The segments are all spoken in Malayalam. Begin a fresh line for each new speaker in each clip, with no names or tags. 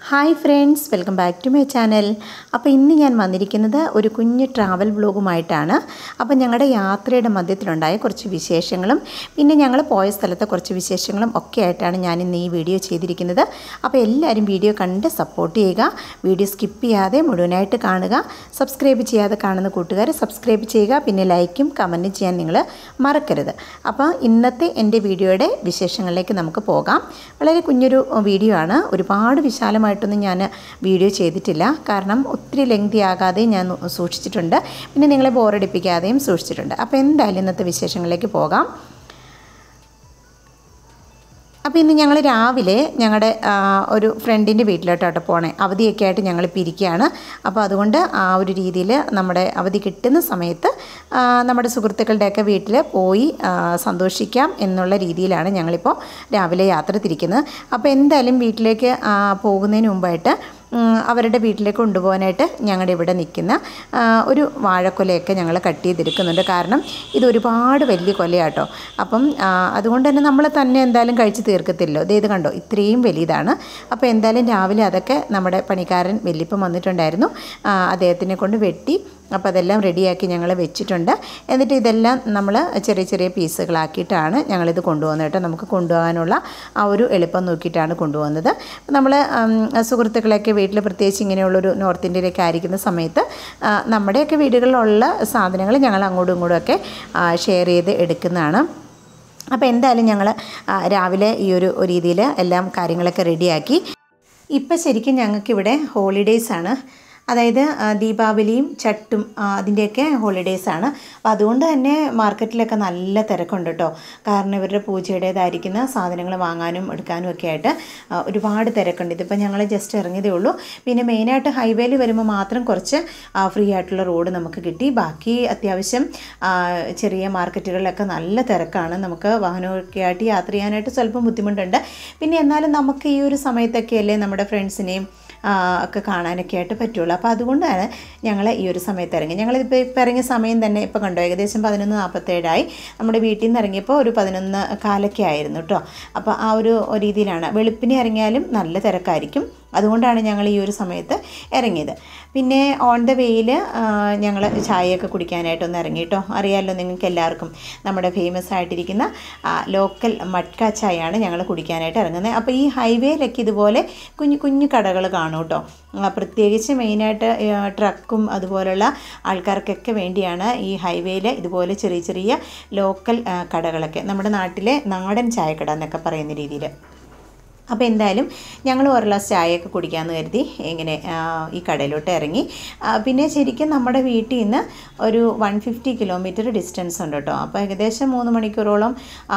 Hi friends, welcome back to my channel. അപ്പോൾ ഇന്ന് ഞാൻ വന്നിരിക്കുന്നത് ഒരു കുഞ്ഞ് ട്രാവൽ വ്ലോഗുമായിട്ടാണ്. അപ്പോൾ ഞങ്ങളുടെ യാത്രയുടെ മധ്യത്തിലുണ്ടായ കുറച്ച് വിശേഷങ്ങളും പിന്നെ ഞങ്ങൾ പോയ സ്ഥലത്തെ കുറച്ച് വിശേഷങ്ങളും ഒക്കെ ആയിട്ടാണ് ഞാൻ ഇന്ന് ഈ വീഡിയോ ചെയ്തിരിക്കുന്നത്. അപ്പോൾ എല്ലാവരും വീഡിയോ കണ്ട് സപ്പോർട്ട് ചെയ്യുക. വീഡിയോ സ്കിപ്പ് ചെയ്യാതെ മുഴുവനായിട്ട് കാണുക. സബ്സ്ക്രൈബ് ചെയ്യാതെ കാണുന്ന കൂട്ടുകാർ സബ്സ്ക്രൈബ് ചെയ്യുക. പിന്നെ ലൈക്കും കമൻറ്റും ചെയ്യാൻ നിങ്ങൾ മറക്കരുത്. അപ്പോൾ ഇന്നത്തെ എൻ്റെ വീഡിയോയുടെ വിശേഷങ്ങളിലേക്ക് നമുക്ക് പോകാം. വളരെ കുഞ്ഞൊരു വീഡിയോ ആണ്. ഒരുപാട് വിശാലമായിട്ടൊന്നും ഞാൻ വീഡിയോ ചെയ്തിട്ടില്ല. കാരണം ഒത്തിരി ലെങ്തി ആകാതെ ഞാൻ സൂക്ഷിച്ചിട്ടുണ്ട്. പിന്നെ നിങ്ങളെ ബോറടിപ്പിക്കാതെയും സൂക്ഷിച്ചിട്ടുണ്ട്. അപ്പോൾ എന്തായാലും ഇന്നത്തെ വിശേഷങ്ങളിലേക്ക് പോകാം. അപ്പോൾ ഇന്ന് ഞങ്ങൾ രാവിലെ ഞങ്ങളുടെ ഒരു ഫ്രണ്ടിൻ്റെ വീട്ടിലോട്ടാണ് പോണേ. അവധിയൊക്കെ ആയിട്ട് ഞങ്ങളിപ്പോൾ ഇരിക്കുകയാണ്. അപ്പോൾ അതുകൊണ്ട് ആ ഒരു രീതിയിൽ നമ്മുടെ അവധി കിട്ടുന്ന സമയത്ത് നമ്മുടെ സുഹൃത്തുക്കളുടെയൊക്കെ വീട്ടിൽ പോയി സന്തോഷിക്കാം എന്നുള്ള രീതിയിലാണ് ഞങ്ങളിപ്പോൾ രാവിലെ യാത്ര തിരിക്കുന്നത്. അപ്പോൾ എന്തായാലും വീട്ടിലേക്ക് പോകുന്നതിന് മുമ്പായിട്ട് അവരുടെ വീട്ടിലേക്ക് കൊണ്ടുപോകാനായിട്ട് ഞങ്ങളുടെ ഇവിടെ നിൽക്കുന്ന ഒരു വാഴക്കൊലയൊക്കെ ഞങ്ങൾ കട്ട് ചെയ്തെടുക്കുന്നുണ്ട്. കാരണം ഇതൊരുപാട് വലിയ കൊലയാട്ടോ. അപ്പം അതുകൊണ്ട് തന്നെ നമ്മൾ തന്നെ എന്തായാലും കഴിച്ച് തീർക്കത്തില്ലോ. ഇത് കണ്ടോ, ഇത്രയും വലിയതാണ്. അപ്പോൾ എന്തായാലും രാവിലെ അതൊക്കെ നമ്മുടെ പണിക്കാരൻ വല്യപ്പം വന്നിട്ടുണ്ടായിരുന്നു. അദ്ദേഹത്തിനെ കൊണ്ട് വെട്ടി അപ്പോൾ അതെല്ലാം റെഡിയാക്കി ഞങ്ങൾ വെച്ചിട്ടുണ്ട്. എന്നിട്ട് ഇതെല്ലാം നമ്മൾ ചെറിയ ചെറിയ പീസുകളാക്കിയിട്ടാണ് ഞങ്ങളിത് കൊണ്ടുപോകുന്നത് കേട്ടോ. നമുക്ക് കൊണ്ടുപോകാനുള്ള ആ ഒരു എളുപ്പം നോക്കിയിട്ടാണ് കൊണ്ടുപോകുന്നത്. നമ്മൾ സുഹൃത്തുക്കളൊക്കെ വീട്ടിൽ പ്രത്യേകിച്ച് ഇങ്ങനെയുള്ളൊരു നോർത്ത് ഇന്ത്യയിലേക്ക് ആയിരിക്കുന്ന സമയത്ത് നമ്മുടെയൊക്കെ വീടുകളിലുള്ള സാധനങ്ങൾ ഞങ്ങൾ അങ്ങോട്ടും ഇങ്ങോട്ടും ഒക്കെ ഷെയർ ചെയ്ത് എടുക്കുന്നതാണ്. അപ്പോൾ എന്തായാലും ഞങ്ങൾ രാവിലെ ഈ ഒരു രീതിയിൽ എല്ലാം കാര്യങ്ങളൊക്കെ റെഡിയാക്കി. ഇപ്പം ശരിക്കും ഞങ്ങൾക്കിവിടെ ഹോളിഡേയ്സാണ്. അതായത് ദീപാവലിയും ചട്ടും അതിൻ്റെയൊക്കെ ഹോളിഡേയ്സാണ്. അപ്പോൾ അതുകൊണ്ട് തന്നെ മാർക്കറ്റിലൊക്കെ നല്ല തിരക്കുണ്ട് കേട്ടോ. കാരണം ഇവരുടെ പൂജയുടേതായിരിക്കുന്ന സാധനങ്ങൾ വാങ്ങാനും എടുക്കാനും ഒക്കെ ആയിട്ട് ഒരുപാട് തിരക്കുണ്ട്. ഇതിപ്പോൾ ഞങ്ങൾ ജസ്റ്റ് ഇറങ്ങിയതേ ഉള്ളൂ. പിന്നെ മെയിനായിട്ട് ഹൈവേയിൽ വരുമ്പോൾ മാത്രം കുറച്ച് ഫ്രീ ആയിട്ടുള്ള റോഡ് നമുക്ക് കിട്ടി. ബാക്കി അത്യാവശ്യം ചെറിയ മാർക്കറ്റുകളിലൊക്കെ നല്ല തിരക്കാണ്. നമുക്ക് വാഹനമൊക്കെ ആയിട്ട് യാത്ര ചെയ്യാനായിട്ട് സ്വല്പം ബുദ്ധിമുട്ടുണ്ട്. പിന്നെ എന്നാലും നമുക്ക് ഈ ഒരു സമയത്തൊക്കെ അല്ലേ നമ്മുടെ ഫ്രണ്ട്സിനെയും ഒക്കെ കാണാനൊക്കെ ആയിട്ട് പറ്റുള്ളൂ. അപ്പോൾ അതുകൊണ്ടാണ് ഞങ്ങൾ ഈ ഒരു സമയത്ത് ഇറങ്ങി. ഞങ്ങളിപ്പോൾ ഇറങ്ങിയ സമയം തന്നെ ഇപ്പോൾ കണ്ടോ, ഏകദേശം 11:47 നമ്മുടെ വീട്ടിൽ നിന്ന് ഇറങ്ങിയപ്പോൾ ഒരു 11:15 ആയിരുന്നു കേട്ടോ. അപ്പോൾ ആ ഒരു രീതിയിലാണ്. വെളുപ്പിനെ ഇറങ്ങിയാലും നല്ല തിരക്കായിരിക്കും. അതുകൊണ്ടാണ് ഞങ്ങൾ ഈ ഒരു സമയത്ത് ഇറങ്ങിയത്. പിന്നെ ഓൺ ദ വേയിൽ ഞങ്ങൾ ചായയൊക്കെ കുടിക്കാനായിട്ടൊന്ന് ഇറങ്ങി കേട്ടോ. അറിയാമല്ലോ നിങ്ങൾക്ക് എല്ലാവർക്കും നമ്മുടെ ഫേമസ് ആയിട്ടിരിക്കുന്ന ലോക്കൽ മട്ക ചായയാണ് ഞങ്ങൾ കുടിക്കാനായിട്ട് ഇറങ്ങുന്നത്. അപ്പോൾ ഈ ഹൈവേയിലൊക്കെ ഇതുപോലെ കുഞ്ഞു കുഞ്ഞു കടകൾ കാണും കേട്ടോ. പ്രത്യേകിച്ച് മെയിനായിട്ട് ട്രക്കും അതുപോലുള്ള ആൾക്കാർക്കൊക്കെ വേണ്ടിയാണ് ഈ ഹൈവേയിൽ ഇതുപോലെ ചെറിയ ചെറിയ ലോക്കൽ കടകളൊക്കെ, നമ്മുടെ നാട്ടിലെ നാടൻ ചായക്കട എന്നൊക്കെ പറയുന്ന രീതിയിൽ. അപ്പോൾ എന്തായാലും ഞങ്ങൾ ഒരു ഗ്ലാസ് ചായയൊക്കെ കുടിക്കാമെന്ന് കരുതി ഇങ്ങനെ ഈ കടയിലോട്ട് ഇറങ്ങി. പിന്നെ ശരിക്കും നമ്മുടെ വീട്ടിൽ നിന്ന് ഒരു 150 കിലോമീറ്റർ ഡിസ്റ്റൻസ് ഉണ്ട് കേട്ടോ. അപ്പോൾ ഏകദേശം 3 മണിക്കൂറോളം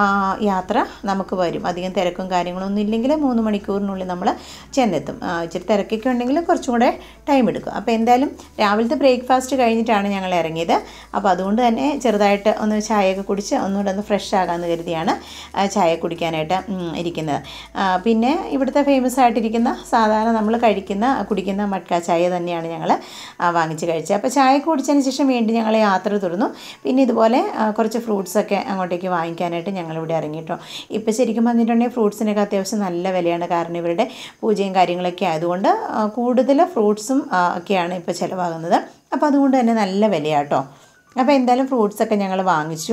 യാത്ര നമുക്ക് വരും. അധികം തിരക്കും കാര്യങ്ങളൊന്നും ഇല്ലെങ്കിൽ 3 മണിക്കൂറിനുള്ളിൽ നമ്മൾ ചെന്നെത്തും. ഇച്ചിരി തിരക്കൊക്കെ ഉണ്ടെങ്കിൽ കുറച്ചും കൂടെ ടൈം എടുക്കും. അപ്പോൾ എന്തായാലും രാവിലത്തെ ബ്രേക്ക്ഫാസ്റ്റ് കഴിഞ്ഞിട്ടാണ് ഞങ്ങൾ ഇറങ്ങിയത്. അപ്പോൾ അതുകൊണ്ട് തന്നെ ചെറുതായിട്ട് ഒന്ന് ചായയൊക്കെ കുടിച്ച് ഒന്നുകൂടെ ഒന്ന് ഫ്രഷ് ആകാമെന്ന് കരുതിയാണ് ചായ കുടിക്കാനായിട്ട് ഇരിക്കുന്നത്. പിന്നെ ഇവിടുത്തെ ഫേമസ് ആയിട്ടിരിക്കുന്ന സാധാരണ നമ്മൾ കുടിക്കുന്ന മട്ക ചായ തന്നെയാണ് ഞങ്ങൾ വാങ്ങിച്ച് കഴിച്ചത്. അപ്പോൾ ചായ കുടിച്ചതിന് ശേഷം വീണ്ടും ഞങ്ങൾ യാത്ര തുടർന്നു. പിന്നെ ഇതുപോലെ കുറച്ച് ഫ്രൂട്ട്സൊക്കെ അങ്ങോട്ടേക്ക് വാങ്ങിക്കാനായിട്ട് ഞങ്ങളിവിടെ ഇറങ്ങിയിട്ടോ. ഇപ്പോൾ ശരിക്കും പറഞ്ഞിട്ടുണ്ടെങ്കിൽ ഫ്രൂട്ട്സിനൊക്കെ അത്യാവശ്യം നല്ല വിലയാണ്. കാരണം ഇവരുടെ പൂജയും കാര്യങ്ങളൊക്കെ ആയതുകൊണ്ട് കൂടുതൽ ഫ്രൂട്ട്സും ഒക്കെയാണ് ഇപ്പോൾ ചിലവാകുന്നത്. അപ്പോൾ അതുകൊണ്ട് തന്നെ നല്ല വിലയാട്ടോ. അപ്പോൾ എന്തായാലും ഫ്രൂട്ട്സൊക്കെ ഞങ്ങൾ വാങ്ങിച്ചു.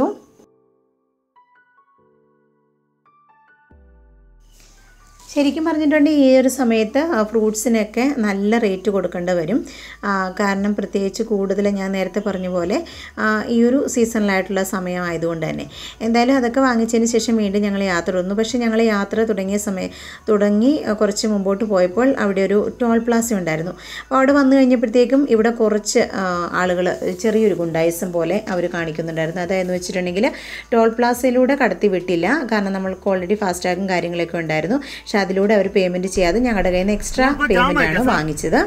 ശരിക്കും പറഞ്ഞിട്ടുണ്ടെങ്കിൽ ഈ ഒരു സമയത്ത് ഫ്രൂട്ട്സിനൊക്കെ നല്ല റേറ്റ് കൊടുക്കേണ്ടി വരും. കാരണം പ്രത്യേകിച്ച് കൂടുതൽ ഞാൻ നേരത്തെ പറഞ്ഞ പോലെ ഈ ഒരു സീസണിലായിട്ടുള്ള സമയമായതുകൊണ്ട് തന്നെ. എന്തായാലും അതൊക്കെ വാങ്ങിച്ചതിന് ശേഷം വീണ്ടും ഞങ്ങൾ യാത്ര വന്നു. പക്ഷേ ഞങ്ങൾ യാത്ര തുടങ്ങി കുറച്ച് മുമ്പോട്ട് പോയപ്പോൾ അവിടെ ഒരു ടോൾ പ്ലാസ ഉണ്ടായിരുന്നു. അപ്പോൾ അവിടെ വന്നു കഴിഞ്ഞപ്പോഴത്തേക്കും ഇവിടെ കുറച്ച് ആളുകൾ ചെറിയൊരു ഗുണ്ടായിസം പോലെ അവർ കാണിക്കുന്നുണ്ടായിരുന്നു. അതായെന്ന് വെച്ചിട്ടുണ്ടെങ്കിൽ ടോൾ പ്ലാസയിലൂടെ കടത്തി വിട്ടില്ല. കാരണം നമ്മൾക്ക് ഓൾറെഡി ഫാസ്റ്റാഗും കാര്യങ്ങളൊക്കെ ഉണ്ടായിരുന്നു. പക്ഷേ അതിലൂടെ അവർ പേയ്മെൻറ്റ് ചെയ്യാതെ ഞങ്ങളുടെ കയ്യിൽ നിന്ന് എക്സ്ട്രാ പേയ്മെൻറ്റാണ് വാങ്ങിച്ചത്.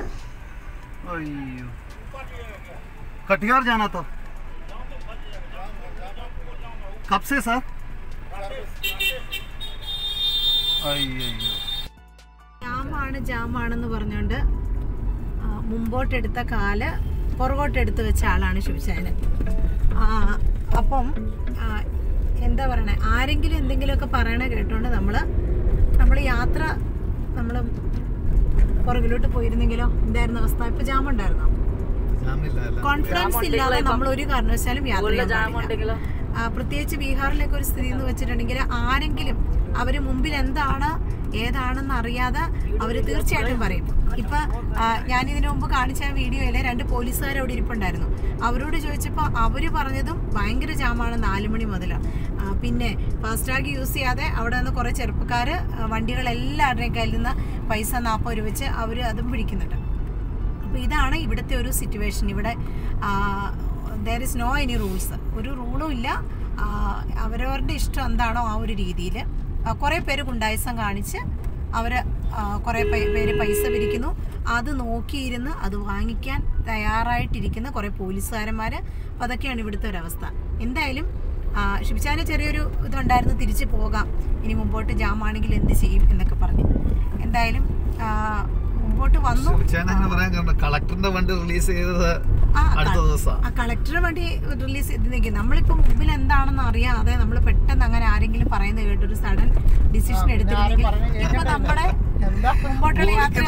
ജാമാണെന്ന് പറഞ്ഞുകൊണ്ട് മുമ്പോട്ടെടുത്ത കാല് പുറകോട്ടെടുത്ത് വെച്ച ആളാണ് ശിവശാനൻ. അപ്പം എന്താ പറയണേ, ആരെങ്കിലും എന്തെങ്കിലുമൊക്കെ പറയണ കേട്ടോണ്ട് നമ്മൾ യാത്ര പുറകിലോട്ട് പോയിരുന്നെങ്കിലോ എന്തായിരുന്നു അവസ്ഥ? ഇപ്പൊ ജാം ഉണ്ടായിരുന്നോ? കോൺഫിഡൻസ് ഇല്ലാതെ നമ്മൾ ഒരു കാരണവശാലും യാത്ര ചെയ്യാൻ പാടില്ല. പ്രത്യേകിച്ച് ബീഹാറിലേക്ക് ഒരു സ്ഥിതി എന്ന് വെച്ചിട്ടുണ്ടെങ്കിൽ ആരെങ്കിലും അവര് മുമ്പിൽ എന്താണ് ഏതാണെന്ന് അറിയാതെ അവര് തീർച്ചയായിട്ടും പറയും. ഇപ്പൊ ഞാനിതിനു മുമ്പ് കാണിച്ച വീഡിയോയില് 2 പോലീസുകാർ അവിടെ ഇരിപ്പുണ്ടായിരുന്നു. അവരോട് ചോദിച്ചപ്പോൾ അവര് പറഞ്ഞതും ഭയങ്കര ജാമാണ് 4 മണി മുതൽ. പിന്നെ ഫാസ്ടാഗ് യൂസ് ചെയ്യാതെ അവിടെ നിന്ന് കുറെ ചെറുപ്പക്കാര് വണ്ടികളെല്ലാവരുടെയും കയ്യിൽ നിന്ന് പൈസ 40 രൂപ വെച്ച് അവര് അതും പിടിക്കുന്നുണ്ട്. അപ്പോൾ ഇതാണ് ഇവിടുത്തെ ഒരു സിറ്റുവേഷൻ. ഇവിടെ there is no any rules, ഒരു റൂളും ഇല്ല. അവരവരുടെ ഇഷ്ടം എന്താണോ ആ ഒരു രീതിയിൽ കുറേ പേര് ഗുണ്ടായിസം കാണിച്ച് അവർ കുറേ പേര് പൈസ പിരിക്കുന്നു. അത് നോക്കിയിരുന്ന് അത് വാങ്ങിക്കാൻ തയ്യാറായിട്ടിരിക്കുന്ന കുറേ പോലീസുകാരന്മാർ. അപ്പോൾ അതൊക്കെയാണ് ഇവിടുത്തെ ഒരവസ്ഥ. എന്തായാലും ഷിബിച്ചാന് ചെറിയൊരു ഇതുണ്ടായിരുന്നു, തിരിച്ചു പോകാം, ഇനി മുമ്പോട്ട് ജാമാണെങ്കിൽ എന്ത് ചെയ്യും എന്നൊക്കെ പറഞ്ഞു. എന്തായാലും മുമ്പോട്ട് വന്നു.
കളക്ടറിന്റെ വണ്ടി റിലീസ് ചെയ്തത്
കളക്ടറുടെ വണ്ടി റിലീസ് ചെയ്തിരിക്കും. നമ്മളിപ്പോൾ മുമ്പിൽ എന്താണെന്ന് അറിയാതെ നമ്മൾ പെട്ടെന്ന് അങ്ങനെ ആരെങ്കിലും പറയുന്നത് കേട്ടൊരു സഡൻ ഡിസിഷൻ എടുത്തിട്ടുണ്ടെങ്കിൽ ഇപ്പൊ നമ്മുടെ മുമ്പോട്ടുള്ള യാത്ര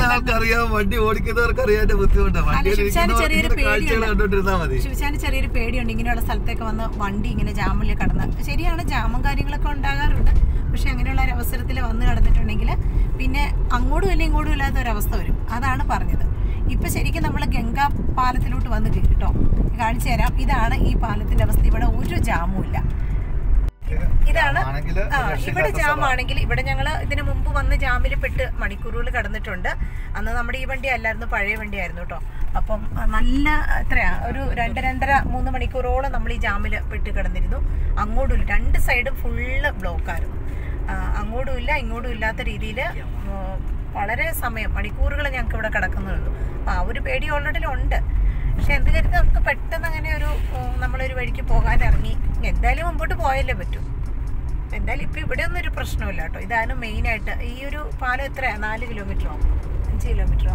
ശിവശാന് ചെറിയൊരു പേടിയുണ്ട് ഇങ്ങനെയുള്ള സ്ഥലത്തേക്ക് വന്ന് വണ്ടി ഇങ്ങനെ ജാമിൽ കടന്ന്. ശരിയാണ്, ജാമും കാര്യങ്ങളൊക്കെ ഉണ്ടാകാറുണ്ട്. പക്ഷെ അങ്ങനെയുള്ള ഒരു അവസരത്തിൽ വന്ന് കടന്നിട്ടുണ്ടെങ്കിൽ പിന്നെ അങ്ങോട്ടും ഇല്ല ഇങ്ങോട്ടും ഇല്ലാത്ത ഒരവസ്ഥ വരും. അതാണ് പറഞ്ഞത്. ഇപ്പൊ ശരിക്കും നമ്മൾ ഗംഗാ പാലത്തിലോട്ട് വന്ന് കേട്ടോ, കാണിച്ചു തരാം. ഇതാണ് ഈ പാലത്തിന്റെ അവസ്ഥ. ഇവിടെ ഒരു ജാമും ഇല്ല. ഇതാണ് ഇവിടെ ജാമാണെങ്കിൽ ഇവിടെ ഞങ്ങള് ഇതിനു മുമ്പ് വന്ന് ജാമിൽ പെട്ട് മണിക്കൂറുകൾ കടന്നിട്ടുണ്ട്. അന്ന് നമ്മുടെ ഈ വണ്ടി അല്ലായിരുന്നു, പഴയ വണ്ടിയായിരുന്നു കേട്ടോ. അപ്പം നല്ല എത്രയാ ഒരു 2-2.5-3 മണിക്കൂറോളം നമ്മൾ ഈ ജാമിൽ പെട്ട് കിടന്നിരുന്നു. അങ്ങോട്ടും ഇല്ല, 2 സൈഡും ഫുള്ള് ബ്ലോക്കായിരുന്നു. അങ്ങോട്ടും ഇല്ല ഇങ്ങോട്ടും ഇല്ലാത്ത രീതിയിൽ വളരെ സമയം മണിക്കൂറുകൾ ഞങ്ങൾക്ക് ഇവിടെ കിടക്കുന്നുള്ളൂ. അപ്പം ആ ഒരു പേടി ഓൾറെഡി ഉണ്ട്. പക്ഷെ എന്ത് കരുതി നമുക്ക് പെട്ടെന്ന് അങ്ങനെ നമ്മളൊരു വഴിക്ക് പോകാൻ ഇറങ്ങി എന്തായാലും മുമ്പോട്ട് പോയല്ലേ പറ്റൂ. എന്തായാലും ഇപ്പം ഇവിടെ ഒന്നും ഒരു പ്രശ്നമില്ല കേട്ടോ. ഇതാണ് മെയിനായിട്ട്. ഈ ഒരു പാലം എത്രയാ? 4 കിലോമീറ്ററോ 5 കിലോമീറ്ററോ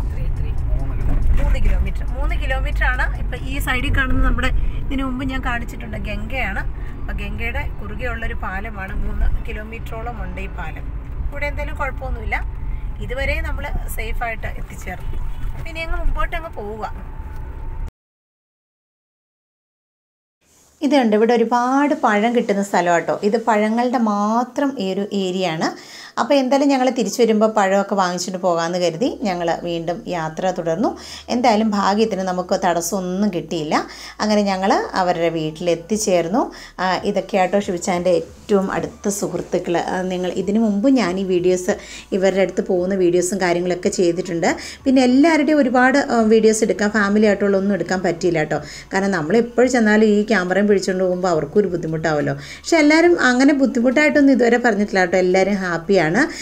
3 കിലോമീറ്ററാണ്. ഇപ്പം ഈ സൈഡിൽ കാണുന്നത് നമ്മുടെ ഇതിനു മുമ്പ് ഞാൻ കാണിച്ചിട്ടുണ്ട് ഗംഗയാണ്. അപ്പം ഗംഗയുടെ കുറുകെയുള്ളൊരു പാലമാണ്. 3 കിലോമീറ്ററോളം ഉണ്ട് ഈ പാലം. ഇവിടെ എന്തായാലും കുഴപ്പമൊന്നുമില്ല. ഇതുവരെ നമ്മൾ സേഫായിട്ട് എത്തിച്ചേർന്നു. പിന്നെ അങ്ങ് മുമ്പോട്ട് പോവുക.
ഇത് കണ്ട് ഇവിടെ ഒരുപാട് പഴം കിട്ടുന്ന സ്ഥലം കേട്ടോ. ഇത് പഴങ്ങളുടെ മാത്രം ഈ ഒരു ഏരിയ ആണ്. അപ്പോൾ എന്തായാലും ഞങ്ങൾ തിരിച്ചു വരുമ്പോൾ പഴമൊക്കെ വാങ്ങിച്ചിട്ട് പോകാമെന്ന് കരുതി ഞങ്ങൾ വീണ്ടും യാത്ര തുടർന്നു. എന്തായാലും ഭാഗ്യത്തിന് നമുക്ക് തടസ്സമൊന്നും കിട്ടിയില്ല. അങ്ങനെ ഞങ്ങൾ അവരുടെ വീട്ടിലെത്തിച്ചേർന്നു. ഇതൊക്കെ ആട്ടോ ഷിബിച്ചാൻ്റെ ഏറ്റവും അടുത്ത സുഹൃത്തുക്കൾ. നിങ്ങൾ ഇതിനു മുമ്പ് ഞാൻ ഈ വീഡിയോസ് ഇവരുടെ അടുത്ത് പോകുന്ന വീഡിയോസും കാര്യങ്ങളൊക്കെ ചെയ്തിട്ടുണ്ട്. പിന്നെ എല്ലാവരുടെയും ഒരുപാട് വീഡിയോസ് എടുക്കാൻ ഫാമിലി ആയിട്ടുള്ളൊന്നും എടുക്കാൻ പറ്റിയില്ല കേട്ടോ. കാരണം നമ്മളെപ്പോഴും ചെന്നാലും ഈ ക്യാമറയും പിടിച്ചുകൊണ്ട് പോകുമ്പോൾ അവർക്കും ഒരു ബുദ്ധിമുട്ടാവുമല്ലോ. പക്ഷെ എല്ലാവരും അങ്ങനെ ബുദ്ധിമുട്ടായിട്ടൊന്നും ഇതുവരെ പറഞ്ഞിട്ടില്ല കേട്ടോ. എല്ലാവരും ഹാപ്പിയാണ്.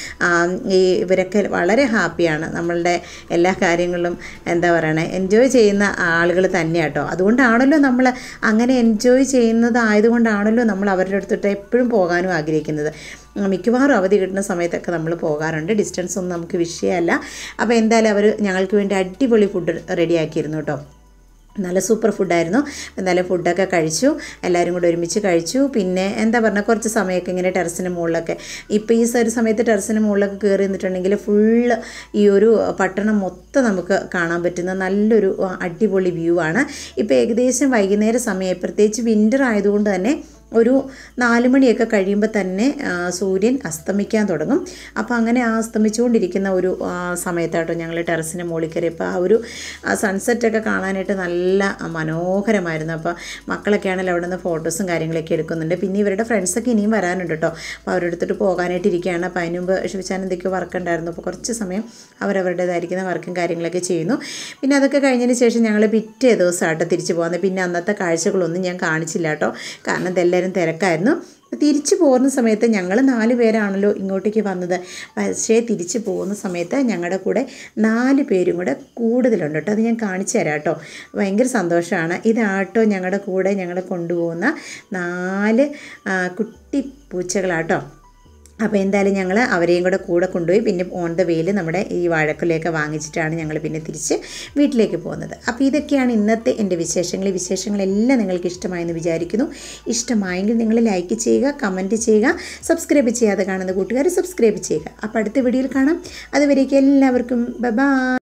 ഇവരൊക്കെ വളരെ ഹാപ്പിയാണ്. നമ്മളുടെ എല്ലാ കാര്യങ്ങളിലും എന്താ പറയണേ എൻജോയ് ചെയ്യുന്ന ആളുകൾ തന്നെയാണ് കേട്ടോ. അതുകൊണ്ടാണല്ലോ നമ്മൾ അങ്ങനെ എൻജോയ് ചെയ്യുന്നതായതുകൊണ്ടാണല്ലോ നമ്മൾ അവരുടെ അടുത്തിട്ട് എപ്പോഴും പോകാനും ആഗ്രഹിക്കുന്നത്. മിക്കവാറും അവധി കിട്ടുന്ന സമയത്തൊക്കെ നമ്മൾ പോകാറുണ്ട്. ഡിസ്റ്റൻസ് ഒന്നും നമുക്ക് വിഷയമല്ല. അപ്പോൾ എന്തായാലും അവർ ഞങ്ങൾക്ക് വേണ്ടി അടിപൊളി ഫുഡ് റെഡിയാക്കിയിരുന്നു കേട്ടോ. നല്ല സൂപ്പർ ഫുഡായിരുന്നു. എന്തായാലും ഫുഡൊക്കെ കഴിച്ചു, എല്ലാവരും കൂടെ ഒരുമിച്ച് കഴിച്ചു. പിന്നെ എന്താ പറഞ്ഞാൽ കുറച്ച് സമയമൊക്കെ ഇങ്ങനെ ടെറസിന് മുകളിലൊക്കെ ഇപ്പോൾ ഈ ഒരു സമയത്ത് ടെറസിന് മുകളിലൊക്കെ കയറി നിന്നിട്ടുണ്ടെങ്കിൽ ഫുള്ള് ഈ ഒരു പട്ടണം മൊത്തം നമുക്ക് കാണാൻ പറ്റുന്ന നല്ലൊരു അടിപൊളി വ്യൂ ആണ്. ഇപ്പോൾ ഏകദേശം വൈകുന്നേര സമയം, പ്രത്യേകിച്ച് വിൻ്റർ ആയതുകൊണ്ട് തന്നെ ഒരു 4 മണിയൊക്കെ കഴിയുമ്പോൾ തന്നെ സൂര്യൻ അസ്തമിക്കാൻ തുടങ്ങും. അപ്പോൾ അങ്ങനെ അസ്തമിച്ചുകൊണ്ടിരിക്കുന്ന ഒരു സമയത്താട്ടോ ഞങ്ങൾ ടെറസിന് മുകളിൽ കയറിയപ്പോൾ ആ ഒരു സൺസെറ്റൊക്കെ കാണാനായിട്ട് നല്ല മനോഹരമായിരുന്നു. അപ്പോൾ മക്കളൊക്കെ ആണെങ്കിൽ അവിടെ നിന്ന് ഫോട്ടോസും കാര്യങ്ങളൊക്കെ എടുക്കുന്നുണ്ട്. പിന്നെ ഇവരുടെ ഫ്രണ്ട്സൊക്കെ ഇനിയും വരാനുണ്ട് കേട്ടോ. അപ്പോൾ അവരുടെ അടുത്തിട്ട് പോകാനായിട്ട് ഇരിക്കുകയാണ്. അപ്പോൾ അതിന് മുമ്പ് ഷിബിച്ചാൻ എന്തൊക്കെയോ വർക്ക് ഉണ്ടായിരുന്നു. അപ്പോൾ കുറച്ച് സമയം അവരവരുടേതായിരിക്കുന്ന വർക്കും കാര്യങ്ങളൊക്കെ ചെയ്യുന്നു. പിന്നെ അതൊക്കെ കഴിഞ്ഞതിന് ശേഷം ഞങ്ങൾ പിറ്റേ ദിവസമായിട്ട് തിരിച്ചു പോകുന്നത്. പിന്നെ അന്നത്തെ കാഴ്ചകളൊന്നും ഞാൻ കാണിച്ചില്ല കേട്ടോ. കാരണം ഇതെല്ലാവരും തിരക്കായിരുന്നു. തിരിച്ചു പോകുന്ന സമയത്ത് ഞങ്ങൾ 4 പേരാണല്ലോ ഇങ്ങോട്ടേക്ക് വന്നത്. പക്ഷേ തിരിച്ചു പോകുന്ന സമയത്ത് ഞങ്ങളുടെ കൂടെ 4 പേരും കൂടെ കൂടുതലുണ്ട് കേട്ടോ. അത് ഞാൻ കാണിച്ചു തരാം കേട്ടോ. ഭയങ്കര സന്തോഷമാണ്. ഇതാട്ടോ ഞങ്ങളുടെ കൂടെ ഞങ്ങളെ കൊണ്ടുപോകുന്ന 4 കുട്ടി പൂച്ചകളാട്ടോ. അപ്പോൾ എന്തായാലും ഞങ്ങൾ അവരെയും കൂടെ കൊണ്ടുപോയി പിന്നെ ഓൺ ദ വേയിൽ നമ്മുടെ ഈ വാഴക്കുലയൊക്കെ വാങ്ങിച്ചിട്ടാണ് ഞങ്ങൾ പിന്നെ തിരിച്ച് വീട്ടിലേക്ക് പോകുന്നത്. അപ്പോൾ ഇതൊക്കെയാണ് ഇന്നത്തെ എൻ്റെ വിശേഷങ്ങൾ. ഈ വിശേഷങ്ങളെല്ലാം നിങ്ങൾക്ക് ഇഷ്ടമായെന്ന് വിചാരിക്കുന്നു. ഇഷ്ടമായെങ്കിൽ നിങ്ങൾ ലൈക്ക് ചെയ്യുക, കമൻറ്റ് ചെയ്യുക, സബ്സ്ക്രൈബ് ചെയ്യാതെ കാണുന്ന കൂട്ടുകാർ സബ്സ്ക്രൈബ് ചെയ്യുക. അപ്പോൾ അടുത്ത വീഡിയോയിൽ കാണാം. അതുവരേക്കും എല്ലാവർക്കും ബൈ.